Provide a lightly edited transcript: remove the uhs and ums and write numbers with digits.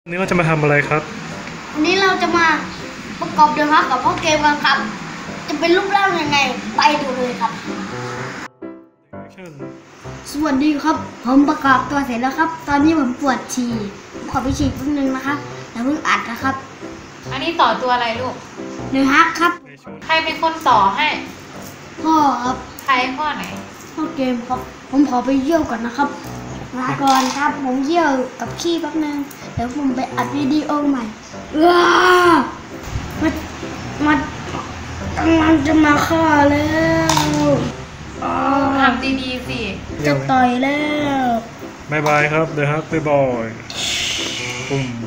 นี่เราจะมาทำอะไรครับวันนี้เราจะมาประกอบเดือดฮักกับพ่อเกมกันครับจะเป็นรูปร่างยังไงไปดูเลยครับสวัสดีครับผมประกอบตัวเสร็จแล้วครับตอนนี้ผมปวดฉี่ขอไปฉี่แป๊บนึงนะครับอย่าเพิ่งอัดนะครับอันนี้ต่อตัวอะไรลูกเดือดฮักครับใครเป็นคนต่อให้พ่อครับใครพ่อไหนพ่อเกมครับผมขอไปเยี่ยวก่อนนะครับลาก่อนครับผมเยี่ยวกับขี้แป๊บนึงเดี๋ยวผมไปอัดวิดีโอใหม่มันกำลังจะมาฆ่าแล้วทำดีๆสิจะต่อยแล้วบ๊ายบายครับเดี๋ยวครับบ๊ายบาย